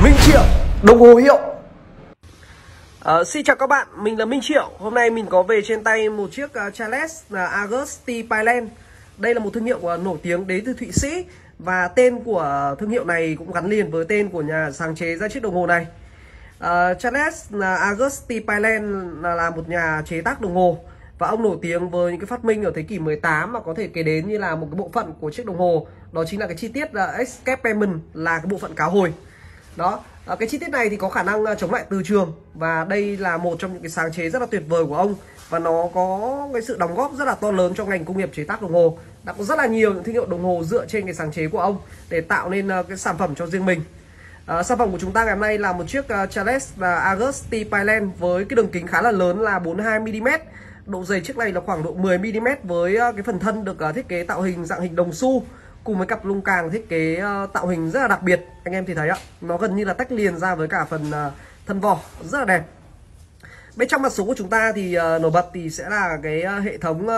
Minh Triệu, đồng hồ hiệu. Xin chào các bạn, mình là Minh Triệu. Hôm nay mình có về trên tay một chiếc Charles Agusty Pyland. Đây là một thương hiệu nổi tiếng đến từ Thụy Sĩ. Và tên của thương hiệu này cũng gắn liền với tên của nhà sáng chế ra chiếc đồng hồ này. Charles Agusty Pyland là một nhà chế tác đồng hồ. Và ông nổi tiếng với những cái phát minh ở thế kỷ 18 mà có thể kể đến như là một cái bộ phận của chiếc đồng hồ. Đó chính là cái chi tiết escapement, là cái bộ phận cá hồi. Đó, cái chi tiết này thì có khả năng chống lại từ trường. Và đây là một trong những cái sáng chế rất là tuyệt vời của ông. Và nó có cái sự đóng góp rất là to lớn trong ngành công nghiệp chế tác đồng hồ. Đã có rất là nhiều những thương hiệu đồng hồ dựa trên cái sáng chế của ông để tạo nên cái sản phẩm cho riêng mình. Sản phẩm của chúng ta ngày hôm nay là một chiếc Charles Agusty Pyland với cái đường kính khá là lớn là 42mm. Độ dày chiếc này là khoảng độ 10mm với cái phần thân được thiết kế tạo hình dạng hình đồng xu, cùng với cặp lung càng thiết kế tạo hình rất là đặc biệt. Anh em thì thấy ạ, nó gần như là tách liền ra với cả phần thân vỏ, rất là đẹp. Bên trong mặt số của chúng ta thì nổi bật thì sẽ là cái hệ thống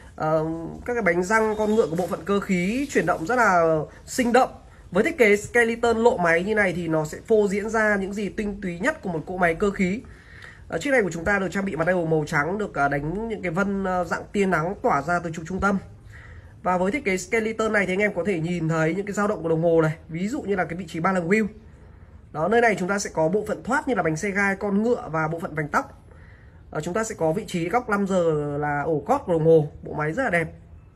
các cái bánh răng con ngựa của bộ phận cơ khí chuyển động rất là sinh động. Với thiết kế skeleton lộ máy như này thì nó sẽ phô diễn ra những gì tinh túy nhất của một cỗ máy cơ khí. Chiếc này của chúng ta được trang bị mặt dial màu trắng, được đánh những cái vân dạng tia nắng tỏa ra từ trục trung tâm. Và với thiết kế skeleton này thì anh em có thể nhìn thấy những cái dao động của đồng hồ này, ví dụ như là cái vị trí ba lần wheel. Đó, nơi này chúng ta sẽ có bộ phận thoát như là bánh xe gai, con ngựa và bộ phận vành tóc. Chúng ta sẽ có vị trí góc 5 giờ là ổ cót của đồng hồ, bộ máy rất là đẹp.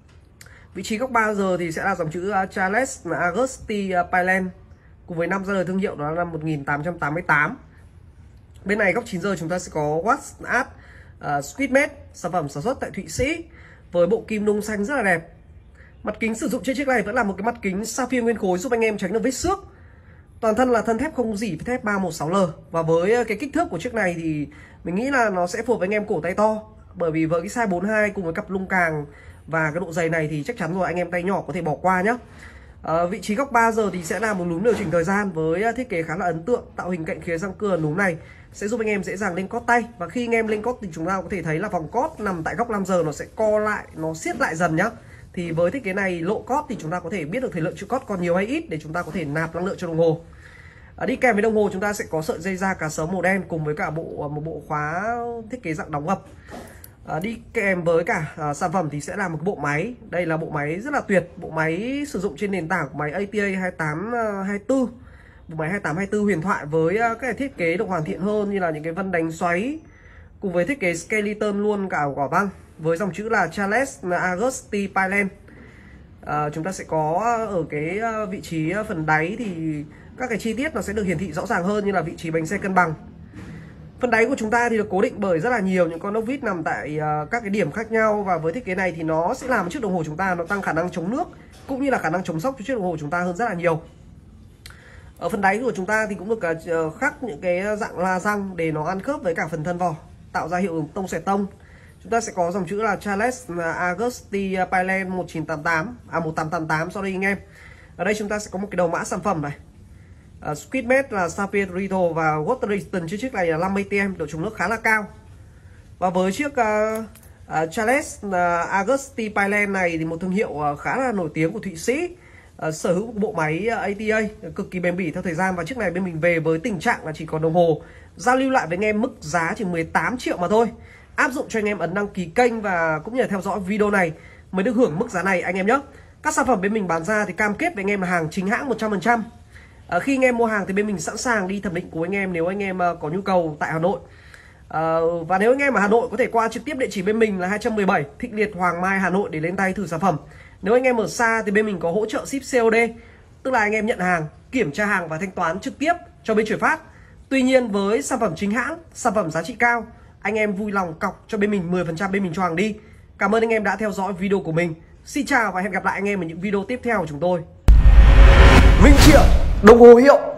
Vị trí góc 3 giờ thì sẽ là dòng chữ Charles Agusty Pyland cùng với năm ra đời thương hiệu, đó là năm 1888. Bên này góc 9 giờ chúng ta sẽ có Watch at Squidmate, sản phẩm sản xuất tại Thụy Sĩ với bộ kim nung xanh rất là đẹp. Mặt kính sử dụng trên chiếc này vẫn là một cái mặt kính sapphire nguyên khối giúp anh em tránh được vết xước. Toàn thân là thân thép không rỉ, thép 316L. Và với cái kích thước của chiếc này thì mình nghĩ là nó sẽ phù hợp với anh em cổ tay to. Bởi vì với cái size 42 cùng với cặp lung càng và cái độ dày này thì chắc chắn rồi, anh em tay nhỏ có thể bỏ qua nhé. Vị trí góc 3 giờ thì sẽ là một núm điều chỉnh thời gian với thiết kế khá là ấn tượng. Tạo hình cạnh khía răng cưa núm này sẽ giúp anh em dễ dàng lên cót tay. Và khi anh em lên cót thì chúng ta có thể thấy là vòng cót nằm tại góc 5 giờ nó sẽ co lại, nó siết lại dần nhá. Thì với thiết kế này lộ cót thì chúng ta có thể biết được thời lượng chữ cót còn nhiều hay ít để chúng ta có thể nạp năng lượng cho đồng hồ. Đi kèm với đồng hồ chúng ta sẽ có sợi dây da cá sấu màu đen cùng với cả một bộ khóa thiết kế dạng đóng gập. Đi kèm với cả sản phẩm thì sẽ là một bộ máy. Đây là bộ máy rất là tuyệt, bộ máy sử dụng trên nền tảng của máy ATA 2824. Bộ máy 2824 huyền thoại với các thiết kế được hoàn thiện hơn như là những cái vân đánh xoáy cùng với thiết kế skeleton luôn cả quả băng với dòng chữ là Charles Agusty Pyland. Chúng ta sẽ có ở cái vị trí phần đáy thì các cái chi tiết nó sẽ được hiển thị rõ ràng hơn, như là vị trí bánh xe cân bằng. Phần đáy của chúng ta thì được cố định bởi rất là nhiều những con ốc vít nằm tại các cái điểm khác nhau. Và với thiết kế này thì nó sẽ làm chiếc đồng hồ chúng ta nó tăng khả năng chống nước cũng như là khả năng chống sốc cho chiếc đồng hồ chúng ta hơn rất là nhiều. Ở phần đáy của chúng ta thì cũng được khắc những cái dạng la răng để nó ăn khớp với cả phần thân vỏ, tạo ra hiệu ứng tông xẹt tông. Chúng ta sẽ có dòng chữ là Charles Agusty Pyland 1888, sorry anh em. Ở đây chúng ta sẽ có một cái đầu mã sản phẩm này. Squidmate là sapphire Rito và water resistant, chiếc này là 50TM, độ chống nước khá là cao. Và với chiếc Charles Agusty Pyland này thì một thương hiệu khá là nổi tiếng của Thụy Sĩ, sở hữu bộ máy ATA cực kỳ bền bỉ theo thời gian. Và chiếc này bên mình về với tình trạng là chỉ còn đồng hồ giao lưu lại với anh em mức giá chỉ 18 triệu mà thôi. Áp dụng cho anh em ấn đăng ký kênh và cũng như là theo dõi video này mới được hưởng mức giá này anh em nhé. Các sản phẩm bên mình bán ra thì cam kết với anh em là hàng chính hãng 100%. Khi anh em mua hàng thì bên mình sẵn sàng đi thẩm định của anh em nếu anh em có nhu cầu tại Hà Nội. Và nếu anh em ở Hà Nội có thể qua trực tiếp địa chỉ bên mình là 217 Thịnh Liệt, Hoàng Mai, Hà Nội để lên tay thử sản phẩm. Nếu anh em ở xa thì bên mình có hỗ trợ ship COD, tức là anh em nhận hàng, kiểm tra hàng và thanh toán trực tiếp cho bên chuyển phát. Tuy nhiên với sản phẩm chính hãng, sản phẩm giá trị cao, anh em vui lòng cọc cho bên mình 10%, bên mình cho hàng đi. Cảm ơn anh em đã theo dõi video của mình. Xin chào và hẹn gặp lại anh em ở những video tiếp theo của chúng tôi. Minh Triệu, đồng hồ hiệu.